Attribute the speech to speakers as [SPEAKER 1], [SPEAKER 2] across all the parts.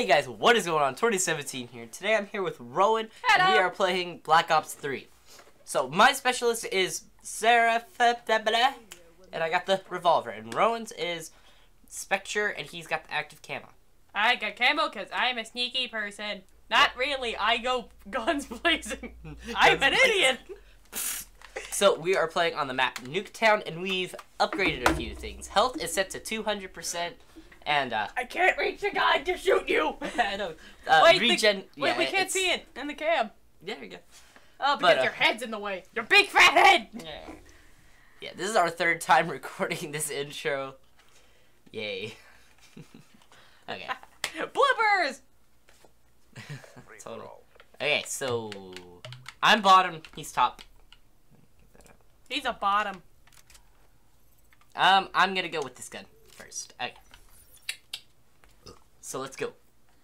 [SPEAKER 1] guys, what is going on? 2017 here. Today I'm here with Rowan,
[SPEAKER 2] Hello.
[SPEAKER 1] and we are playing Black Ops 3. So my specialist is Sarah, and I got the revolver, and Rowan's is Spectre, and he's got the active camo.
[SPEAKER 2] I got camo because I'm a sneaky person. Not really, I go guns blazing. I'm an idiot.
[SPEAKER 1] So we are playing on the map Nuketown, and we've upgraded a few things. Health is set to 200%, and
[SPEAKER 2] I can't reach the gun to shoot you.
[SPEAKER 1] I know.
[SPEAKER 2] Wait,
[SPEAKER 1] regen.
[SPEAKER 2] wait, we can't see it in the cam.
[SPEAKER 1] There we go.
[SPEAKER 2] Oh, because
[SPEAKER 1] But,
[SPEAKER 2] your head's in the way. Your big fat head.
[SPEAKER 1] Yeah, this is our third time recording this intro. Yay. Okay.
[SPEAKER 2] Bloopers.
[SPEAKER 1] Total. Okay, so I'm bottom, he's top.
[SPEAKER 2] He's a bottom.
[SPEAKER 1] I'm gonna go with this gun first. Okay. So let's go.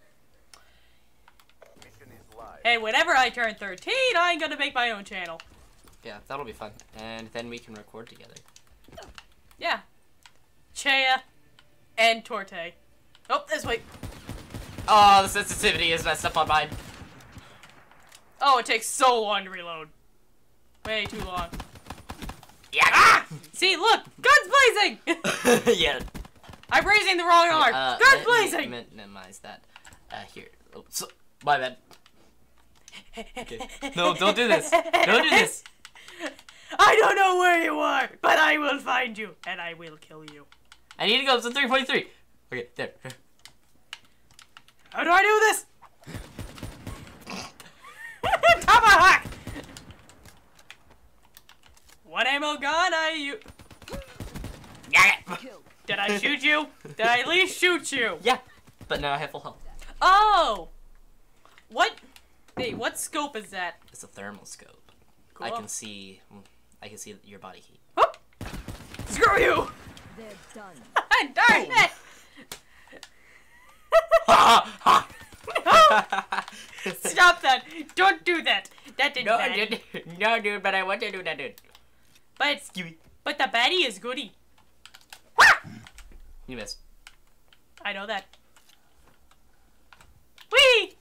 [SPEAKER 2] Hey, whenever I turn 13, I'm gonna make my own channel.
[SPEAKER 1] Yeah, that'll be fun. And then we can record together.
[SPEAKER 2] Yeah. Chea and Torte. Oh, this way.
[SPEAKER 1] Oh, the sensitivity is messed up on mine.
[SPEAKER 2] Oh, it takes so long to reload. Way too long.
[SPEAKER 1] Yeah.
[SPEAKER 2] Ah! See, look! Guns blazing!
[SPEAKER 1] Yeah.
[SPEAKER 2] I'm raising the wrong arm. Guns blazing!
[SPEAKER 1] Minimize that. Here. Oh, so, my bad. Okay. No, don't do this. Don't do this.
[SPEAKER 2] I don't know where you are, but I will find you, and I will kill you.
[SPEAKER 1] I need to go up to 3.3. Okay, there.
[SPEAKER 2] How do I do this? Tomahawk! One ammo gun, Did I shoot you? Did I at least shoot you?
[SPEAKER 1] Yeah, but now I have full health.
[SPEAKER 2] Oh! What? Hey, what scope is that?
[SPEAKER 1] It's a thermal scope.
[SPEAKER 2] Cool.
[SPEAKER 1] I can see your body heat.
[SPEAKER 2] Whoop! Screw you!
[SPEAKER 3] They're done.
[SPEAKER 2] Darn it! Stop that! Don't do that! That didn't bad.
[SPEAKER 1] No, dude, but I want to do that, dude.
[SPEAKER 2] But the baddie is goody.
[SPEAKER 1] You missed.
[SPEAKER 2] I know that. Whee!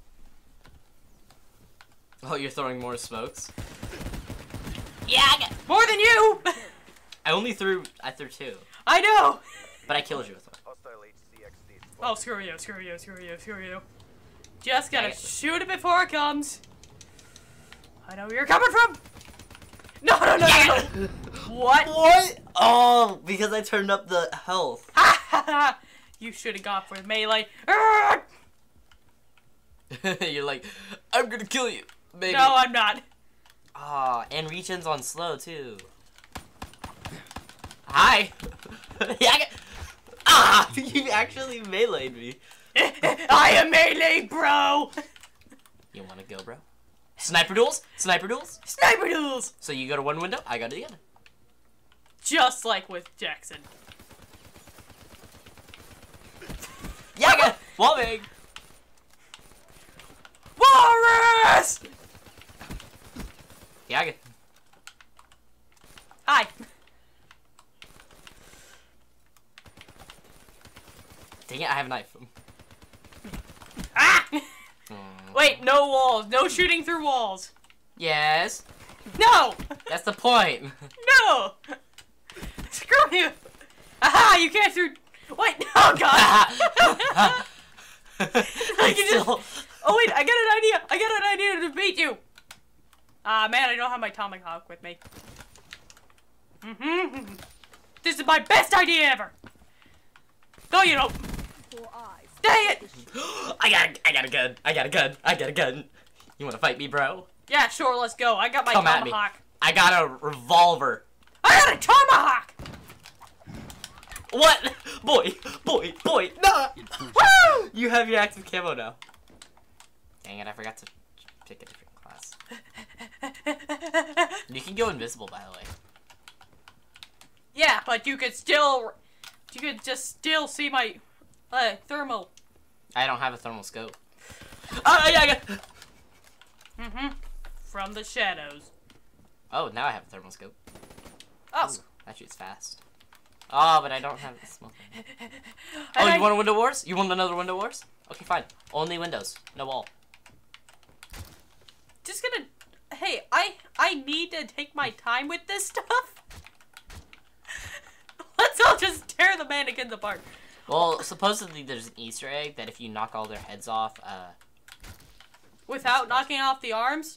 [SPEAKER 1] Oh, you're throwing more smokes?
[SPEAKER 2] Yeah, I got more than you!
[SPEAKER 1] I threw two.
[SPEAKER 2] I know!
[SPEAKER 1] But I killed you with one.
[SPEAKER 2] Oh, screw you. Just gotta
[SPEAKER 1] Dang it.
[SPEAKER 2] shoot it before it comes. I know where you're coming from! No! What?
[SPEAKER 1] What? Oh, because I turned up the health.
[SPEAKER 2] You should have gone for melee.
[SPEAKER 1] You're like, I'm gonna kill you, baby.
[SPEAKER 2] No, I'm not.
[SPEAKER 1] Ah, and regen's on slow too. Hi. You actually meleeed me.
[SPEAKER 2] I am melee, bro.
[SPEAKER 1] You wanna go, bro? Sniper duels? Sniper duels?
[SPEAKER 2] Sniper duels.
[SPEAKER 1] So you go to one window, I go to the other.
[SPEAKER 2] Just like with Jackson.
[SPEAKER 1] Yaga! Wallbang!
[SPEAKER 2] Walrus!
[SPEAKER 1] Yaga.
[SPEAKER 2] Hi.
[SPEAKER 1] Dang it, I have a knife.
[SPEAKER 2] Ah! Wait, no walls. No shooting through walls.
[SPEAKER 1] Yes.
[SPEAKER 2] No!
[SPEAKER 1] That's the point.
[SPEAKER 2] No! Screw you! Aha! You can't through. Wait! Oh god! I can just. Oh wait! I got an idea to beat you. Ah man, I don't have my tomahawk with me. This is my best idea ever. No, you don't. Dang it!
[SPEAKER 1] I got a gun. You wanna fight me, bro?
[SPEAKER 2] Yeah, sure. Let's go. I got my
[SPEAKER 1] Come at me.
[SPEAKER 2] tomahawk.
[SPEAKER 1] I got a revolver.
[SPEAKER 2] I got a tomahawk.
[SPEAKER 1] What? Boy, nah!
[SPEAKER 2] Woo!
[SPEAKER 1] You have your active camo now. Dang it, I forgot to pick a different class. You can go invisible, by the way.
[SPEAKER 2] Yeah, but you could just still see my thermal.
[SPEAKER 1] I don't have a thermal scope.
[SPEAKER 2] From the shadows.
[SPEAKER 1] Oh, now I have a thermal scope.
[SPEAKER 2] Oh.
[SPEAKER 1] Ooh, that shoots fast. Oh, but I don't have the smoke. Oh, you want a window wars? You want another window wars? Okay, fine. Only windows, no wall.
[SPEAKER 2] Just gonna. Hey, I need to take my time with this stuff. Let's all just tear the mannequins apart.
[SPEAKER 1] Well, supposedly there's an Easter egg that if you knock all their heads off,
[SPEAKER 2] without knocking off the arms?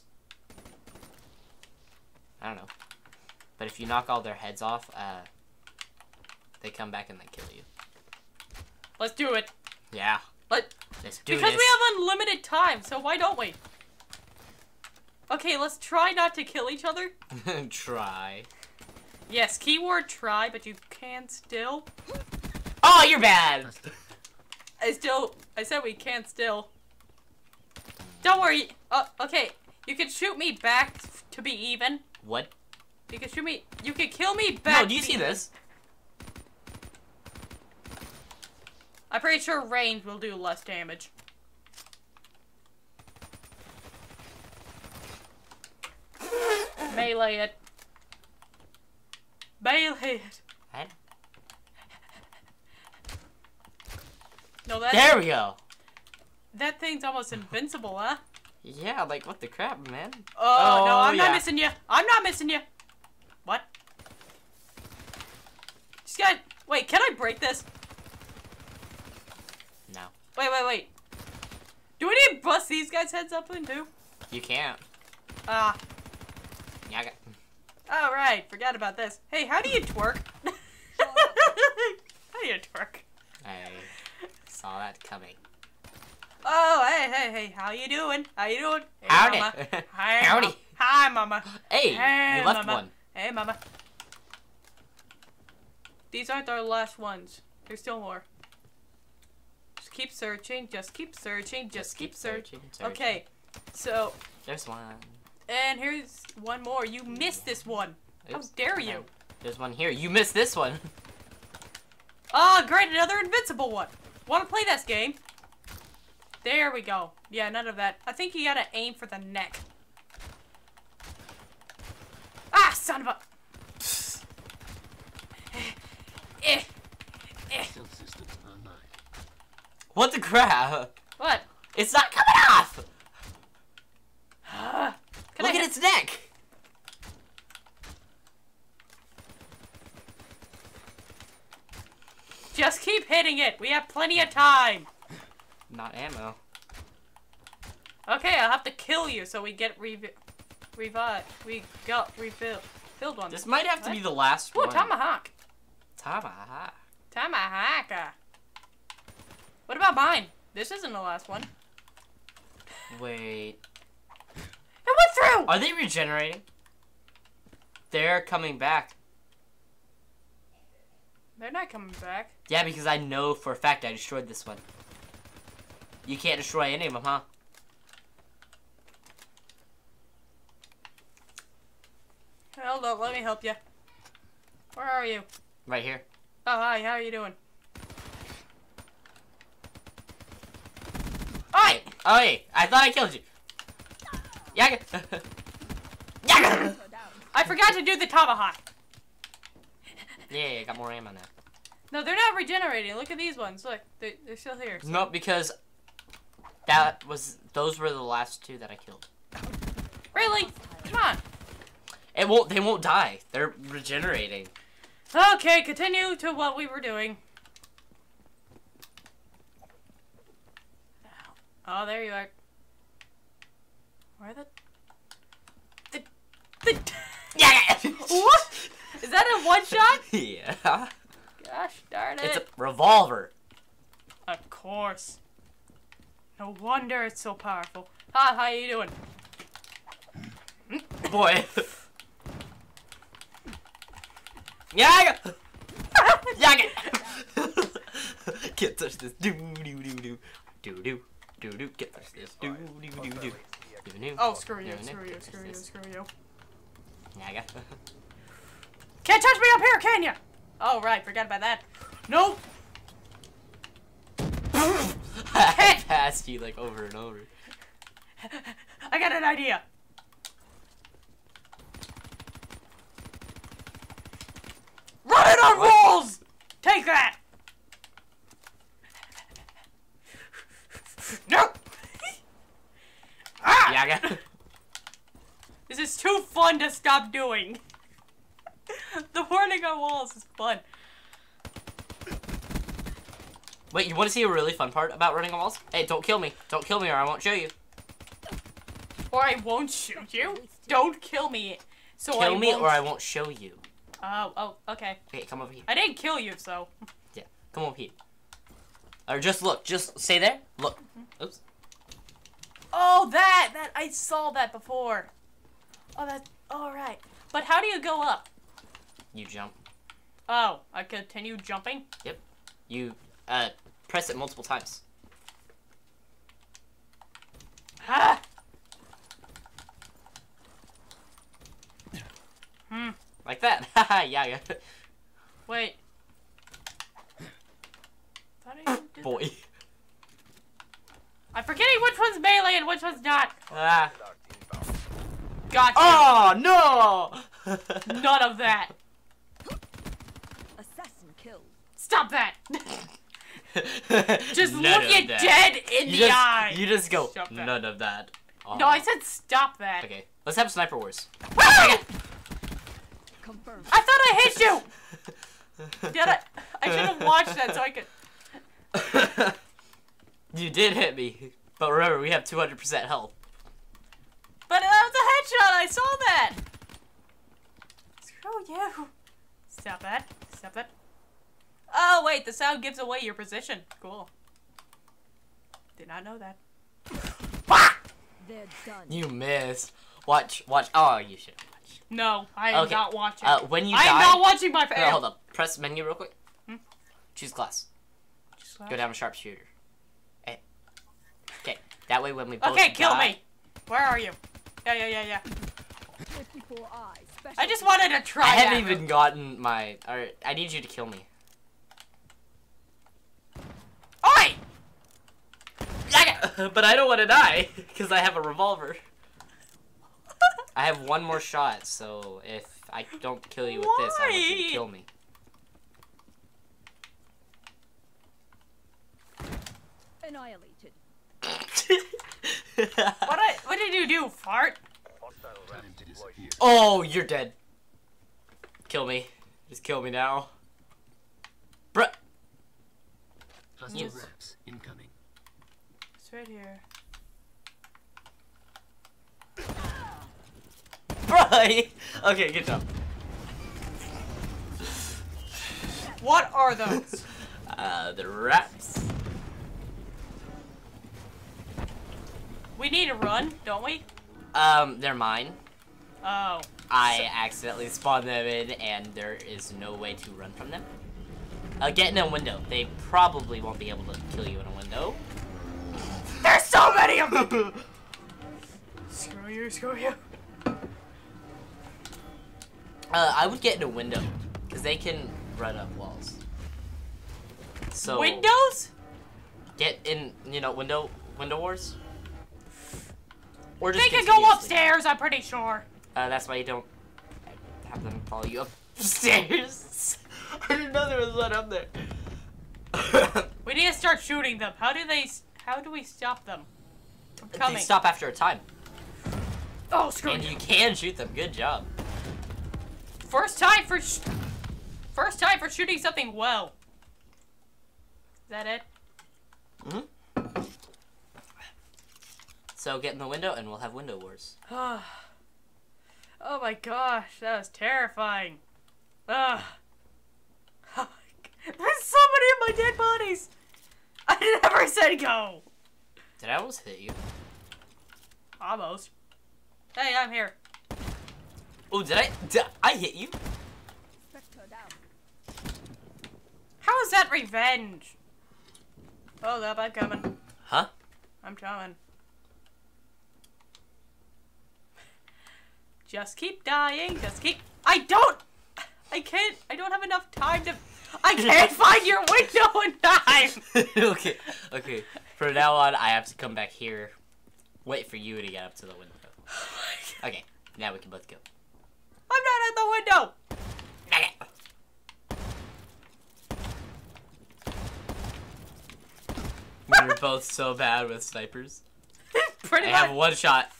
[SPEAKER 1] I don't know. But if you knock all their heads off, they come back and they kill you.
[SPEAKER 2] Let's do it.
[SPEAKER 1] Yeah.
[SPEAKER 2] Let's
[SPEAKER 1] do
[SPEAKER 2] because
[SPEAKER 1] this.
[SPEAKER 2] we have unlimited time, so why don't we? Okay, let's try not to kill each other.
[SPEAKER 1] Try.
[SPEAKER 2] Yes, keyword try, but you can still.
[SPEAKER 1] Oh, you're bad!
[SPEAKER 2] I said we can still. Don't worry. Okay. You can shoot me back to be even.
[SPEAKER 1] What?
[SPEAKER 2] You can shoot me. You can kill me back.
[SPEAKER 1] No, do you see this?
[SPEAKER 2] I'm pretty sure range will do less damage. Melee it. Melee it.
[SPEAKER 1] What?
[SPEAKER 2] No, that.
[SPEAKER 1] There we go!
[SPEAKER 2] That thing's almost invincible, huh?
[SPEAKER 1] Yeah, like, what the crap, man?
[SPEAKER 2] Oh, no, I'm
[SPEAKER 1] yeah.
[SPEAKER 2] not missing you. I'm not missing you. What? Just got. Wait, can I break this?
[SPEAKER 1] No.
[SPEAKER 2] Wait. Do we need to bust these guys' heads up in too?
[SPEAKER 1] You can't.
[SPEAKER 2] Ah.
[SPEAKER 1] Yeah, I got...
[SPEAKER 2] Alright, forgot about this. Hey, how do you twerk? How do you twerk?
[SPEAKER 1] I saw that coming.
[SPEAKER 2] Oh, hey, how you doing? How you doing? Hey,
[SPEAKER 1] Howdy.
[SPEAKER 2] Mama. Hi,
[SPEAKER 1] Howdy.
[SPEAKER 2] Mama. Hi, Mama.
[SPEAKER 1] Hey,
[SPEAKER 2] Hey,
[SPEAKER 1] you left
[SPEAKER 2] Mama.
[SPEAKER 1] one.
[SPEAKER 2] Hey, Mama. These aren't our last ones. There's still more. Just keep searching, just keep searching, just keep searching. Okay, so,
[SPEAKER 1] There's one.
[SPEAKER 2] and here's one more. You missed this one. How
[SPEAKER 1] Oops.
[SPEAKER 2] dare you?
[SPEAKER 1] There's one here. You missed this one.
[SPEAKER 2] Oh, great, another invincible one. Want to play this game? There we go. Yeah, none of that. I think you gotta aim for the neck. Ah, son of a...
[SPEAKER 1] What the crap?
[SPEAKER 2] What?
[SPEAKER 1] It's not coming off!
[SPEAKER 2] Can
[SPEAKER 1] Look
[SPEAKER 2] I
[SPEAKER 1] at its neck!
[SPEAKER 2] Just keep hitting it. We have plenty of time.
[SPEAKER 1] Not ammo.
[SPEAKER 2] Okay, I'll have to kill you so we get revived. We got filled one.
[SPEAKER 1] This might have to
[SPEAKER 2] What?
[SPEAKER 1] be the last
[SPEAKER 2] Ooh,
[SPEAKER 1] one.
[SPEAKER 2] tomahawk.
[SPEAKER 1] Tomahawk.
[SPEAKER 2] Tomahawk. What about mine? This isn't the last one.
[SPEAKER 1] Wait.
[SPEAKER 2] It went through!
[SPEAKER 1] Are they regenerating? They're coming back.
[SPEAKER 2] They're not coming back.
[SPEAKER 1] Yeah, because I know for a fact I destroyed this one. You can't destroy any of them, huh?
[SPEAKER 2] Hold on, let me help you. Where are you?
[SPEAKER 1] Right here.
[SPEAKER 2] Oh, hi, how are you doing? Hi!
[SPEAKER 1] Oh, hey, I thought I killed you. Yaga. Yaga.
[SPEAKER 2] I forgot to do the tomahawk.
[SPEAKER 1] Yeah, I got more ammo now.
[SPEAKER 2] No, they're not regenerating. Look at these ones. Look, they're still here. So.
[SPEAKER 1] No, because those were the last two that I killed.
[SPEAKER 2] Really? Come on.
[SPEAKER 1] They won't die. They're regenerating.
[SPEAKER 2] Okay, continue to what we were doing. Oh, there you are. Where the
[SPEAKER 1] Yeah.
[SPEAKER 2] What? Is that a one shot?
[SPEAKER 1] Yeah.
[SPEAKER 2] Gosh darn it.
[SPEAKER 1] It's a revolver.
[SPEAKER 2] Of course. No wonder it's so powerful. Hi, how you doing?
[SPEAKER 1] Boy. Yaga. Yaga. Can't touch this. Do do do do do do do do. Can't touch this. Do do do do.
[SPEAKER 2] Oh, screw you, screw you, screw you, screw you.
[SPEAKER 1] Yaga.
[SPEAKER 2] Can't touch me up here, can ya? Oh, right, forgot about that. Nope.
[SPEAKER 1] I passed you like over and over.
[SPEAKER 2] I got an idea. Run it on rolls! that? No! Ah!
[SPEAKER 1] Yeah, I got.
[SPEAKER 2] This is too fun to stop doing. The warning on walls is fun.
[SPEAKER 1] Wait, you want to see a really fun part about running on walls? Hey, don't kill me. Don't kill me or I won't show you.
[SPEAKER 2] Or I won't shoot you. Don't kill me. So
[SPEAKER 1] Kill me or I won't show you.
[SPEAKER 2] Oh, okay.
[SPEAKER 1] Okay, come over here.
[SPEAKER 2] I didn't kill you, so.
[SPEAKER 1] Yeah, come over here. Or just look. Just stay there. Look. Oops.
[SPEAKER 2] Oh, that I saw that before. Oh, that's all right. But how do you go up?
[SPEAKER 1] You jump.
[SPEAKER 2] Oh, I continue jumping.
[SPEAKER 1] Yep. You press it multiple times.
[SPEAKER 2] Ah.
[SPEAKER 1] Like that. Haha, yeah.
[SPEAKER 2] Wait. Thought I didn't do
[SPEAKER 1] Boy.
[SPEAKER 2] that. I'm forgetting which one's melee and which one's not.
[SPEAKER 1] Ah.
[SPEAKER 2] Gotcha.
[SPEAKER 1] Oh no!
[SPEAKER 2] None of that.
[SPEAKER 3] Assassin killed.
[SPEAKER 2] Stop that. Just
[SPEAKER 1] None
[SPEAKER 2] look
[SPEAKER 1] of
[SPEAKER 2] it
[SPEAKER 1] that.
[SPEAKER 2] dead in the eye.
[SPEAKER 1] You just go.
[SPEAKER 2] Stop that.
[SPEAKER 1] None of that. Oh.
[SPEAKER 2] No, I said stop that.
[SPEAKER 1] Okay, let's have Sniper Wars.
[SPEAKER 3] Confirmed.
[SPEAKER 2] I thought I hit you. Did I? I should have watched that so I could.
[SPEAKER 1] You did hit me, but remember we have 200% health.
[SPEAKER 2] But that was a headshot. I saw that. Screw you. Stop that. Stop that. Oh wait, the sound gives away your position. Cool. Did not know that.
[SPEAKER 3] They're done.
[SPEAKER 1] You missed. Watch. Oh, you should watch.
[SPEAKER 2] No, I am
[SPEAKER 1] Okay.
[SPEAKER 2] not watching.
[SPEAKER 1] When you
[SPEAKER 2] I
[SPEAKER 1] die.
[SPEAKER 2] am not watching my
[SPEAKER 1] No,
[SPEAKER 2] fail.
[SPEAKER 1] hold up. Press menu real quick.
[SPEAKER 2] Hmm?
[SPEAKER 1] Choose class.
[SPEAKER 2] Just
[SPEAKER 1] Go down to sharpshooter. Hey. Okay. That way when we both
[SPEAKER 2] Okay, kill
[SPEAKER 1] die-
[SPEAKER 2] me. Where are you? Yeah.
[SPEAKER 3] 54 eyes. Special.
[SPEAKER 2] I just wanted to try
[SPEAKER 1] I
[SPEAKER 2] that.
[SPEAKER 1] haven't even gotten my. I need you to kill me.
[SPEAKER 2] Oi!
[SPEAKER 1] But I don't want to die because I have a revolver. I have one more shot, so if I don't kill you with this, I want you to
[SPEAKER 2] Why?
[SPEAKER 1] kill me.
[SPEAKER 3] Annihilated.
[SPEAKER 2] What did you do, fart?
[SPEAKER 1] Oh, you're dead. Kill me. Just kill me now. Bruh.
[SPEAKER 4] Cluster
[SPEAKER 1] Yes.
[SPEAKER 4] reps incoming.
[SPEAKER 2] It's right here.
[SPEAKER 1] Bruh. Okay, good job.
[SPEAKER 2] What are those?
[SPEAKER 1] The raps.
[SPEAKER 2] We need to run, don't we?
[SPEAKER 1] They're mine.
[SPEAKER 2] Oh.
[SPEAKER 1] I accidentally spawned them in, and there is no way to run from them. Get in a window. They probably won't be able to kill you in a window.
[SPEAKER 2] There's so many of them! Screw you.
[SPEAKER 1] I would get in a window, because they can run up walls. So
[SPEAKER 2] Windows?
[SPEAKER 1] get in, window wars. Or just
[SPEAKER 2] They can
[SPEAKER 1] continuously.
[SPEAKER 2] go upstairs, I'm pretty sure.
[SPEAKER 1] That's why you don't have them follow you upstairs. I didn't know there was one up there.
[SPEAKER 2] We need to start shooting them. How do we stop them? I'm
[SPEAKER 1] They
[SPEAKER 2] coming.
[SPEAKER 1] stop after a time,
[SPEAKER 2] Oh, screw
[SPEAKER 1] and
[SPEAKER 2] you.
[SPEAKER 1] you can shoot them. Good job.
[SPEAKER 2] First time for shooting something well. Is that it?
[SPEAKER 1] Mm-hmm. So get in the window, and we'll have window wars.
[SPEAKER 2] Oh my gosh, that was terrifying. Ugh. There's so many of my dead bodies. I never said go.
[SPEAKER 1] Did I almost hit you?
[SPEAKER 2] Almost. Hey, I'm here.
[SPEAKER 1] Oh, did I hit you?
[SPEAKER 3] Spectre down.
[SPEAKER 2] How is that revenge? Hold up, I'm coming.
[SPEAKER 1] Huh?
[SPEAKER 2] I'm coming. Just keep dying. I don't have enough time to. I can't find your window in time.
[SPEAKER 1] Okay. From now on, I have to come back here, wait for you to get up to the window. Okay, now we can both go.
[SPEAKER 2] I'm not at the window.
[SPEAKER 1] We're both so bad with snipers.
[SPEAKER 2] Pretty
[SPEAKER 1] I
[SPEAKER 2] much.
[SPEAKER 1] have one shot.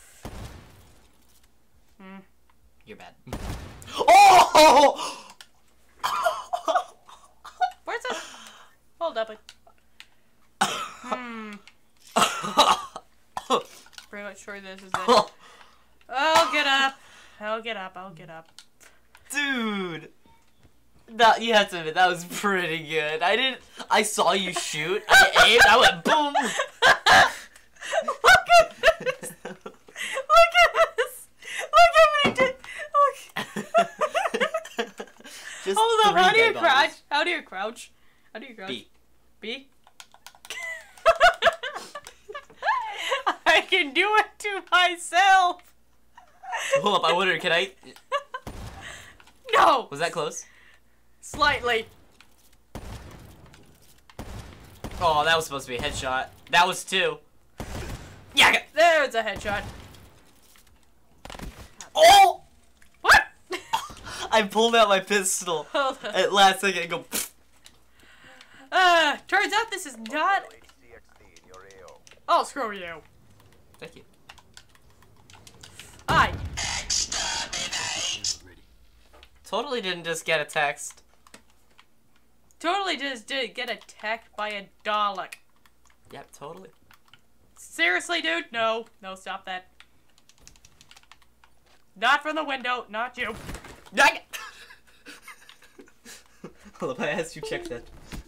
[SPEAKER 2] Hmm.
[SPEAKER 1] You're bad. Oh!
[SPEAKER 2] Where's this? Hold up. Hmm. Pretty much sure this is it. I'll get up. I'll get up. I'll get up.
[SPEAKER 1] Dude. That, you have to admit, that was pretty good. I saw you shoot, I aimed, I went boom!
[SPEAKER 2] Look at this! Look at this! Look at what he did! Look!
[SPEAKER 1] Just
[SPEAKER 2] Hold up,
[SPEAKER 1] 3
[SPEAKER 2] how do you
[SPEAKER 1] dead bodies.
[SPEAKER 2] crouch? How do you crouch? How do you crouch?
[SPEAKER 1] B.
[SPEAKER 2] B? I can do it to myself!
[SPEAKER 1] Hold up, I wonder, can I...
[SPEAKER 2] No!
[SPEAKER 1] Was that close?
[SPEAKER 2] Slightly.
[SPEAKER 1] Oh, that was supposed to be a headshot. That was 2. Yeah! I got-
[SPEAKER 2] There's a headshot.
[SPEAKER 1] Oh!
[SPEAKER 2] What?
[SPEAKER 1] I pulled out my pistol.
[SPEAKER 2] Hold on.
[SPEAKER 1] At last second, I go...
[SPEAKER 2] Turns out this is not... Oh, screw you.
[SPEAKER 1] Thank you.
[SPEAKER 2] Hi.
[SPEAKER 4] Ready.
[SPEAKER 1] Totally didn't just get a text.
[SPEAKER 2] Totally just did get attacked by a Dalek.
[SPEAKER 1] Yep, totally.
[SPEAKER 2] Seriously, dude? No. No, stop that. Not from the window. Not you.
[SPEAKER 1] Dang it! Hold up, I asked you check that.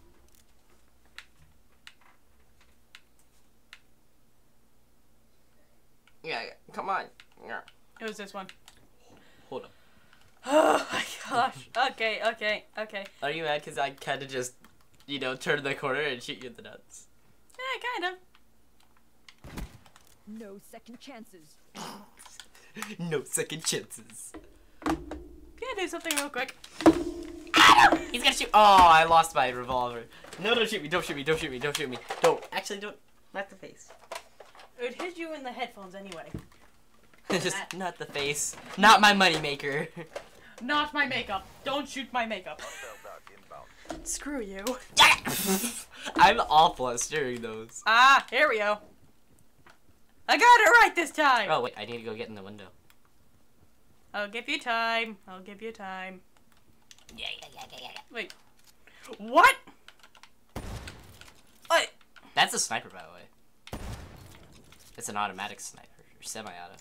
[SPEAKER 1] Yeah, come on. Yeah.
[SPEAKER 2] It was this one.
[SPEAKER 1] Hold up.
[SPEAKER 2] Oh my gosh. Okay, okay, okay.
[SPEAKER 1] Are you mad because I kind of just, you know, turn the corner and shoot you in the nuts?
[SPEAKER 2] Yeah, kind of.
[SPEAKER 3] No second chances.
[SPEAKER 1] No second chances.
[SPEAKER 2] Can I do something real quick?
[SPEAKER 1] He's gonna shoot. Oh, I lost my revolver. No, don't shoot me. Don't shoot me. Don't shoot me. Don't shoot me. Don't. Actually, don't. Not the face.
[SPEAKER 2] It would hit you in the headphones anyway.
[SPEAKER 1] Just not the face. Not my moneymaker.
[SPEAKER 2] Not my makeup. Don't shoot my makeup. Screw you.
[SPEAKER 1] I'm awful at steering those.
[SPEAKER 2] Ah, here we go. I got it right this time.
[SPEAKER 1] Oh wait, I need to go get in the window.
[SPEAKER 2] I'll give you time. I'll give you time.
[SPEAKER 1] Yeah.
[SPEAKER 2] Wait. What? Wait.
[SPEAKER 1] That's a sniper, by the way. It's an automatic sniper, or semi-auto.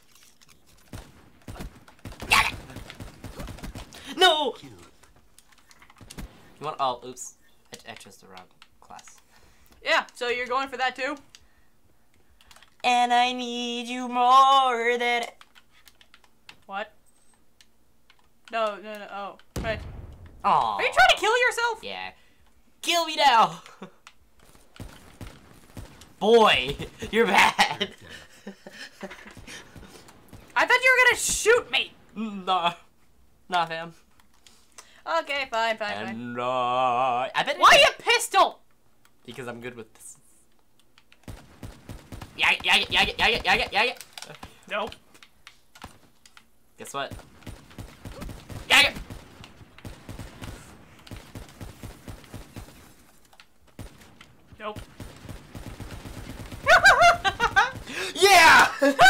[SPEAKER 1] Got it! No!
[SPEAKER 4] Kill.
[SPEAKER 1] You want? Oh, oops. I chose the wrong class.
[SPEAKER 2] Yeah, so you're going for that too?
[SPEAKER 1] And I need you more than.
[SPEAKER 2] What? No. Oh, right.
[SPEAKER 1] Aww.
[SPEAKER 2] Are you trying to kill yourself?
[SPEAKER 1] Yeah. Kill me now! Boy, you're bad.
[SPEAKER 2] I thought you were gonna shoot me.
[SPEAKER 1] Nah. Nah, fam.
[SPEAKER 2] Okay, fine.
[SPEAKER 1] And I bet
[SPEAKER 2] Why a pistol?
[SPEAKER 1] Because I'm good with this. Yeah.
[SPEAKER 2] Nope.
[SPEAKER 1] Guess what? Yeah.
[SPEAKER 2] Nope.
[SPEAKER 1] Yeah!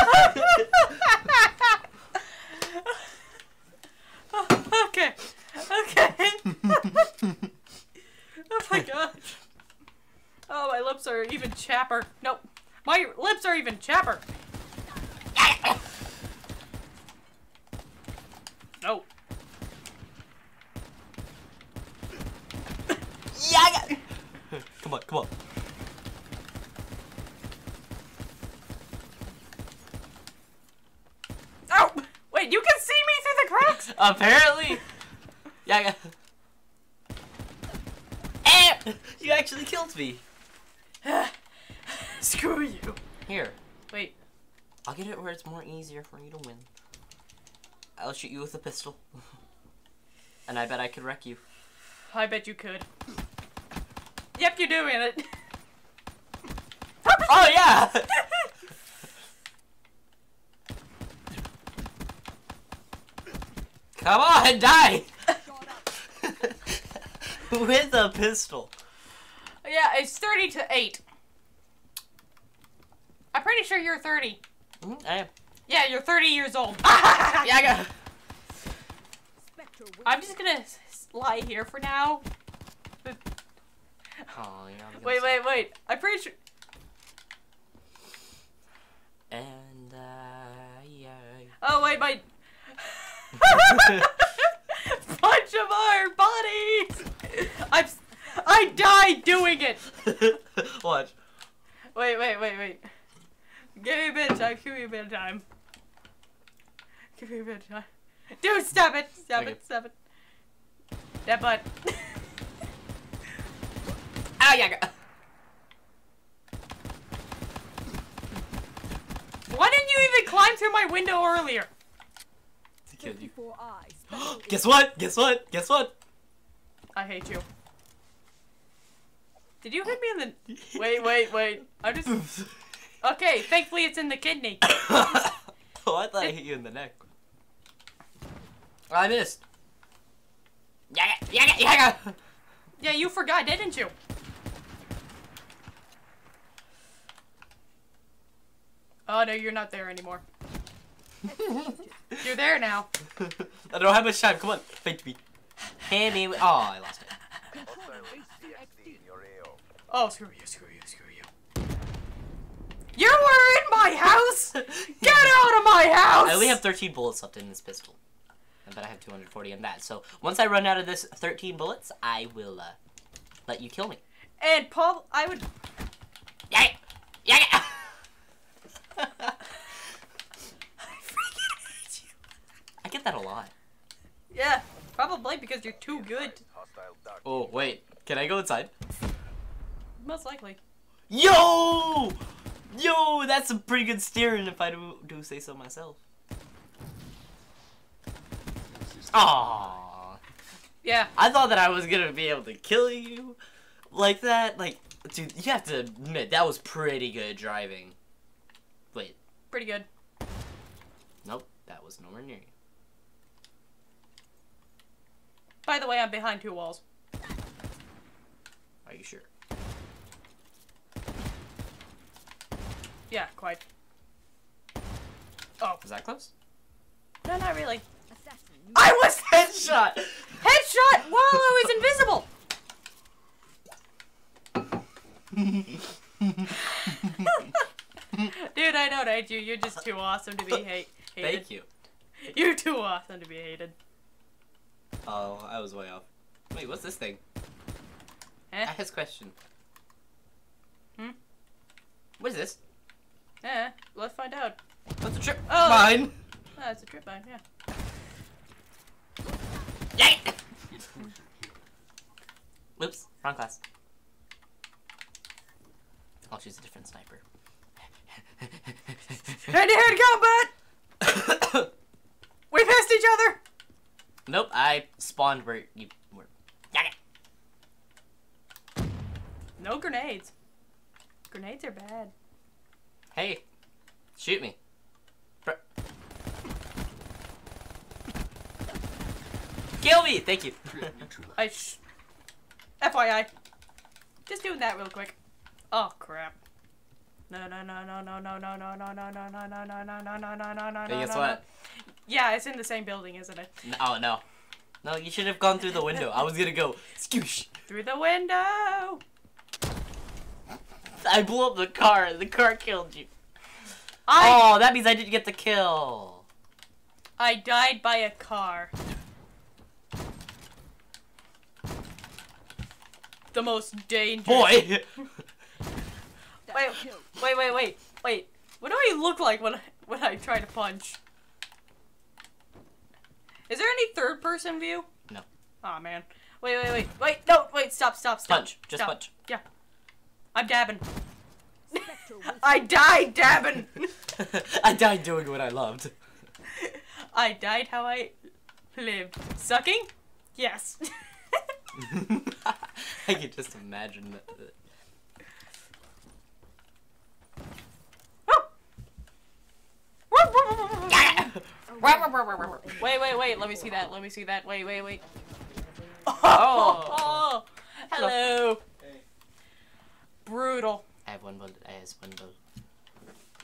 [SPEAKER 2] Okay. Oh my gosh. Oh, my lips are even chapper. Nope. My lips are even chapper. No.
[SPEAKER 1] Yeah. Come on.
[SPEAKER 2] Oh! Wait, you can see me through the cracks?
[SPEAKER 1] Apparently. Yeah. You actually killed me.
[SPEAKER 2] Screw you.
[SPEAKER 1] Here.
[SPEAKER 2] Wait.
[SPEAKER 1] I'll get it where it's more easier for you to win. I'll shoot you with a pistol. And I bet I could wreck you.
[SPEAKER 2] I bet you could. Yep, you're doing it.
[SPEAKER 1] Oh, yeah! Come on, die! With a pistol.
[SPEAKER 2] Yeah, it's 30-8. I'm pretty sure you're 30.
[SPEAKER 1] I am.
[SPEAKER 2] Yeah, you're 30 years old.
[SPEAKER 1] Yeah, I got.
[SPEAKER 3] Spectre
[SPEAKER 2] I'm just gonna lie here for now.
[SPEAKER 1] Oh, yeah.
[SPEAKER 2] Wait. I'm pretty sure.
[SPEAKER 1] And yeah.
[SPEAKER 2] Oh wait, my bunch of our bodies. I died doing it.
[SPEAKER 1] Watch.
[SPEAKER 2] Wait. Give me a bit of time. Give me a bit of time. Give me a bit of time. Dude, stop it. Stop it. That butt.
[SPEAKER 1] Ah, yeah.
[SPEAKER 2] Why didn't you even climb through my window earlier?
[SPEAKER 1] To kill you.
[SPEAKER 3] 54 eyes. Special
[SPEAKER 1] Guess what?
[SPEAKER 2] I hate you. Did you hit me in the... Wait. I'm just... Okay, thankfully it's in the kidney.
[SPEAKER 1] Oh, I thought I hit you in the neck. I missed. Yeah.
[SPEAKER 2] Yeah, you forgot, didn't you? Oh, no, you're not there anymore. You're there now.
[SPEAKER 1] I don't have much time. Come on, fight me. Hand me. Oh, I lost it.
[SPEAKER 2] Oh, screw you. You were in my house! Get out of my house!
[SPEAKER 1] I only have 13 bullets left in this pistol. But I have 240 in that. So once I run out of this 13 bullets, I will let you kill me.
[SPEAKER 2] And Paul, I would...
[SPEAKER 1] Yeah.
[SPEAKER 2] I freaking hate you.
[SPEAKER 1] I get that a lot.
[SPEAKER 2] Yeah, probably because you're too good.
[SPEAKER 1] Oh, wait. Can I go inside?
[SPEAKER 2] Most likely.
[SPEAKER 1] Yo, that's some pretty good steering if I do say so myself. Aww.
[SPEAKER 2] Yeah.
[SPEAKER 1] I thought that I was gonna be able to kill you like that. Like, dude, you have to admit, that was pretty good driving. Wait.
[SPEAKER 2] Pretty good.
[SPEAKER 1] Nope, that was nowhere near you.
[SPEAKER 2] By the way, I'm behind 2 walls.
[SPEAKER 1] Are you sure?
[SPEAKER 2] Yeah, quite. Oh.
[SPEAKER 1] Was that close?
[SPEAKER 2] No, not really.
[SPEAKER 3] assassin.
[SPEAKER 1] I was headshot!
[SPEAKER 2] Headshot while I was invisible! Dude, I don't hate you. You're just too awesome to be hated.
[SPEAKER 1] Thank you.
[SPEAKER 2] You're too awesome to be hated.
[SPEAKER 1] Oh, I was way off. Wait, what's this thing? I
[SPEAKER 2] Eh?
[SPEAKER 1] have a question.
[SPEAKER 2] Hmm?
[SPEAKER 1] What is this?
[SPEAKER 2] Eh, let's find out.
[SPEAKER 1] What's the trip?
[SPEAKER 2] Oh.
[SPEAKER 1] Mine!
[SPEAKER 2] Oh, it's a trip mine, yeah.
[SPEAKER 1] Yay! Whoops, wrong class. Oh, she's a different sniper.
[SPEAKER 2] Hand-to-hand combat! We missed each other!
[SPEAKER 1] Nope, I spawned where you were.
[SPEAKER 2] No grenades. Grenades are bad.
[SPEAKER 1] Hey, shoot me. Kill me! Thank you.
[SPEAKER 2] FYI. Just doing that real quick. Oh crap. No.
[SPEAKER 1] Hey, guess what?
[SPEAKER 2] Yeah, it's in the same building, isn't it?
[SPEAKER 1] Oh, no. No, you should have gone through the window. I was gonna go skoosh.
[SPEAKER 2] Through the window!
[SPEAKER 1] I blew up the car. The car killed you.
[SPEAKER 2] I
[SPEAKER 1] Oh, that means I didn't get the kill.
[SPEAKER 2] died by a car. The most dangerous.
[SPEAKER 1] Boy!
[SPEAKER 2] Wait. What do I look like when I try to punch? Is there any third person view?
[SPEAKER 1] No.
[SPEAKER 2] Aw, man. Wait. No, stop.
[SPEAKER 1] Punch. Just
[SPEAKER 2] Stop.
[SPEAKER 1] punch.
[SPEAKER 2] Yeah. I'm dabbing.
[SPEAKER 3] Spectre will
[SPEAKER 2] I died dabbing!
[SPEAKER 1] I died doing what I loved.
[SPEAKER 2] I died how I lived. Sucking? Yes.
[SPEAKER 1] I can just imagine that.
[SPEAKER 2] Wait, let me see that. Wait.
[SPEAKER 1] Oh.
[SPEAKER 2] Hello.
[SPEAKER 1] Hey.
[SPEAKER 2] Brutal.
[SPEAKER 1] I have one bullet. I have one bullet.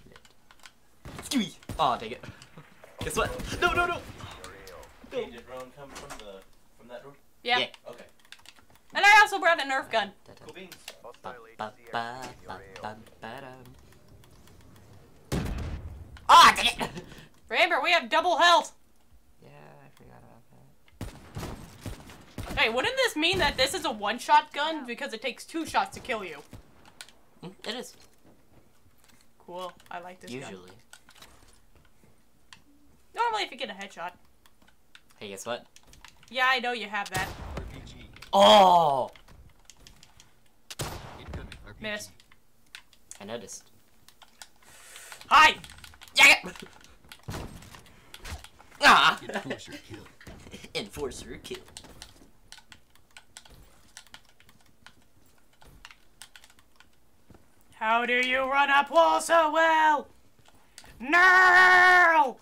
[SPEAKER 1] Gimme. Oh, dang it. Guess what? No, no, no.
[SPEAKER 5] Hey, did Rowan come from that room?
[SPEAKER 2] Yeah.
[SPEAKER 1] Yeah.
[SPEAKER 5] Okay.
[SPEAKER 2] And I also brought a Nerf gun.
[SPEAKER 5] Cool beans.
[SPEAKER 1] Ah, dang it.
[SPEAKER 2] Remember, we have double health.
[SPEAKER 1] Yeah, I forgot about that.
[SPEAKER 2] Hey, wouldn't this mean that this is a one-shot gun because it takes 2 shots to kill you?
[SPEAKER 1] It is.
[SPEAKER 2] Cool. I like this gun.
[SPEAKER 1] Usually.
[SPEAKER 2] Normally, if you get a headshot.
[SPEAKER 1] Hey, guess what?
[SPEAKER 2] Yeah, I know you have that.
[SPEAKER 4] RPG.
[SPEAKER 1] Oh!
[SPEAKER 4] Incoming RPG.
[SPEAKER 2] Miss.
[SPEAKER 1] I noticed.
[SPEAKER 2] Hi!
[SPEAKER 1] Yeah! Ah!
[SPEAKER 4] Enforcer kill.
[SPEAKER 1] Enforcer kill.
[SPEAKER 2] How do you run up wall so well? No!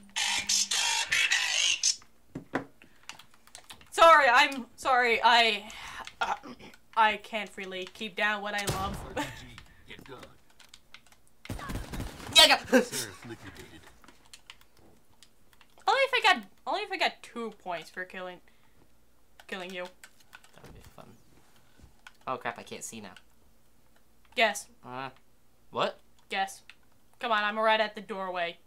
[SPEAKER 2] I'm sorry. I can't really keep down what I love.
[SPEAKER 4] RPG. Get gone.
[SPEAKER 1] Yeah!
[SPEAKER 4] Seraph liquidated.
[SPEAKER 2] Only if I got 2 points for killing you.
[SPEAKER 1] That would be fun. Oh crap! I can't see now.
[SPEAKER 2] Guess.
[SPEAKER 1] What?
[SPEAKER 2] Guess. Come on, I'm right at the doorway.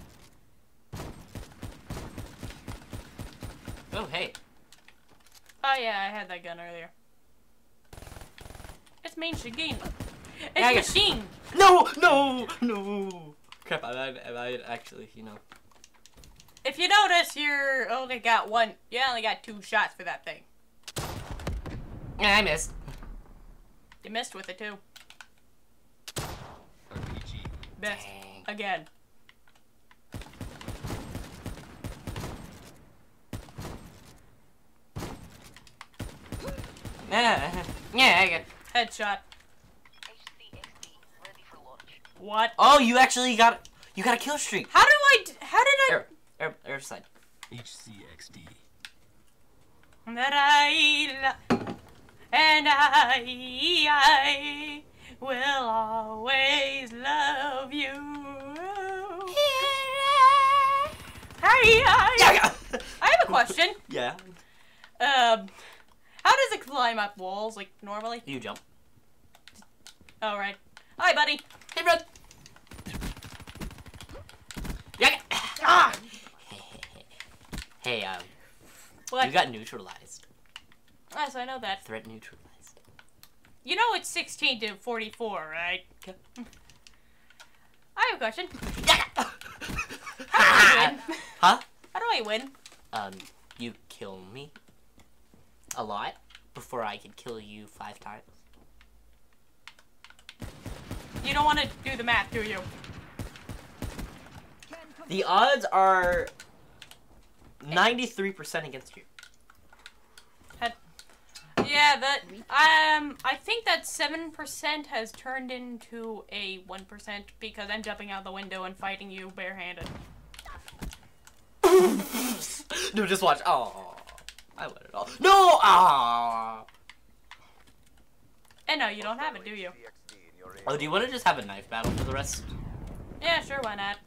[SPEAKER 1] Oh hey.
[SPEAKER 2] Oh yeah, I had that gun earlier. It's machine. It's
[SPEAKER 1] Yeah, I got-
[SPEAKER 2] machine.
[SPEAKER 1] No! No! No! Crap! I actually, you know.
[SPEAKER 2] If you notice, you only got 2 shots for that thing.
[SPEAKER 1] Yeah, I missed.
[SPEAKER 2] You missed with it too.
[SPEAKER 4] RPG.
[SPEAKER 2] Missed.
[SPEAKER 1] Dang.
[SPEAKER 2] Again.
[SPEAKER 1] Yeah, I got.
[SPEAKER 2] Headshot. What?
[SPEAKER 1] Oh, you actually got a kill streak.
[SPEAKER 2] How did I?
[SPEAKER 1] Air side.
[SPEAKER 4] HCXD.
[SPEAKER 2] That I will always love you. I have a question.
[SPEAKER 1] Yeah.
[SPEAKER 2] How does it climb up walls like normally?
[SPEAKER 1] You jump.
[SPEAKER 2] Oh right. Hi, buddy.
[SPEAKER 1] Hey, bro. Yeah.
[SPEAKER 2] Ah.
[SPEAKER 1] Hey,
[SPEAKER 2] What?
[SPEAKER 1] you got neutralized.
[SPEAKER 2] Yes, I know that.
[SPEAKER 1] Threat neutralized.
[SPEAKER 2] You know it's 16 to 44, right? I have a question.
[SPEAKER 1] Yeah.
[SPEAKER 2] How do I win?
[SPEAKER 1] Huh?
[SPEAKER 2] How do I win?
[SPEAKER 1] You kill me a lot before I can kill you 5 times.
[SPEAKER 2] You don't want to do the math, do you?
[SPEAKER 1] The odds are 93% against you.
[SPEAKER 2] Yeah, I think that 7% has turned into a 1% because I'm jumping out the window and fighting you barehanded.
[SPEAKER 1] No, just watch. Oh, I won it all. No! Ah!
[SPEAKER 2] And no, you don't have it, do you?
[SPEAKER 1] Oh, do you want to just have a knife battle for the rest?
[SPEAKER 2] Yeah, sure, why not?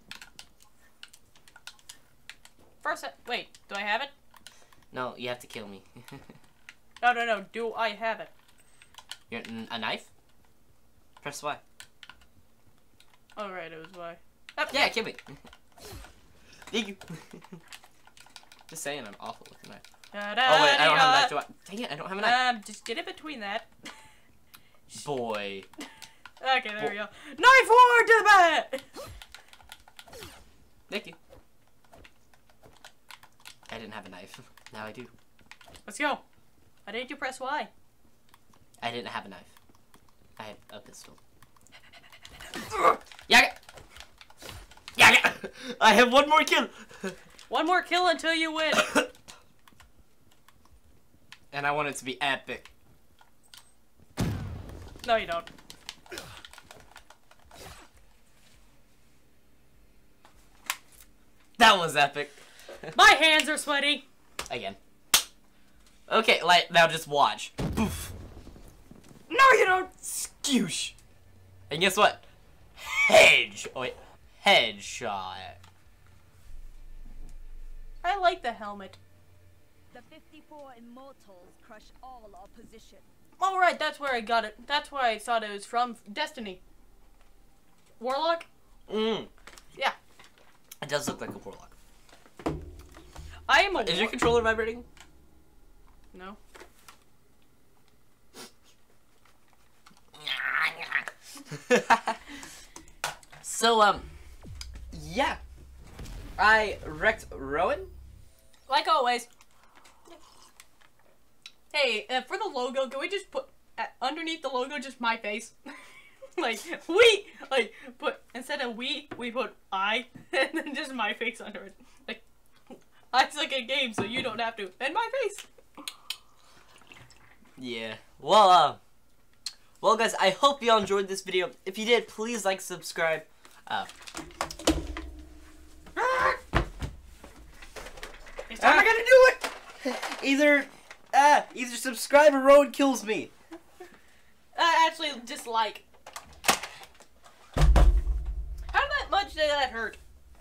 [SPEAKER 2] First, wait, do I have it?
[SPEAKER 1] No, you have to kill me.
[SPEAKER 2] No, do I have it?
[SPEAKER 1] You're a knife? Press Y.
[SPEAKER 2] Oh, right, it was Y.
[SPEAKER 1] Yeah, kill me. Thank you. Just saying, I'm awful with a knife. Oh wait, I don't have a knife. Do I? Dang it, I don't have a knife.
[SPEAKER 2] Just get it between that.
[SPEAKER 1] Boy.
[SPEAKER 2] Okay, there we go. Knife forward to the back!
[SPEAKER 1] Thank you. I didn't have a knife. Now I do.
[SPEAKER 2] Let's go. Why didn't you press Y?
[SPEAKER 1] I didn't have a knife. I had a pistol. Yeah. Yeah. I have one more kill.
[SPEAKER 2] One more kill until you win.
[SPEAKER 1] And I want it to be epic.
[SPEAKER 2] No, you don't.
[SPEAKER 1] That was epic.
[SPEAKER 2] My hands are sweaty.
[SPEAKER 1] Again. Okay, like now just watch. Poof.
[SPEAKER 2] No, you don't.
[SPEAKER 1] Skoosh. And guess what? Hedge. Oh wait. Headshot.
[SPEAKER 2] I like the helmet.
[SPEAKER 3] The 54 immortals crush all opposition.
[SPEAKER 2] All right, that's where I got it. That's where I thought it was from. Destiny. Warlock?
[SPEAKER 1] Mm.
[SPEAKER 2] Yeah.
[SPEAKER 1] It does look like a warlock.
[SPEAKER 2] I am a
[SPEAKER 1] Is your controller vibrating?
[SPEAKER 2] No.
[SPEAKER 1] So, yeah. I wrecked Rowan.
[SPEAKER 2] Like always. Hey, for the logo, can we just put underneath the logo just my face? Like, instead of we put I, and then just my face under it. Like, I suck at games, so you don't have to. And my face.
[SPEAKER 1] Yeah. Well, guys, I hope y'all enjoyed this video. If you did, please like, subscribe.
[SPEAKER 2] This time I gotta do it!
[SPEAKER 1] Either subscribe or Rowan kills me.
[SPEAKER 2] Actually, just like. How much did that hurt?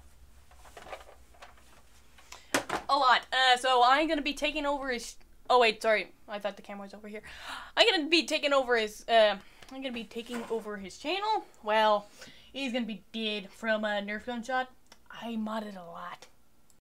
[SPEAKER 2] A lot. So I'm gonna be taking over his. Oh wait, sorry. I thought the camera was over here. I'm gonna be taking over his. I'm gonna be taking over his channel. Well, he's gonna be dead from a Nerf gunshot. I modded a lot.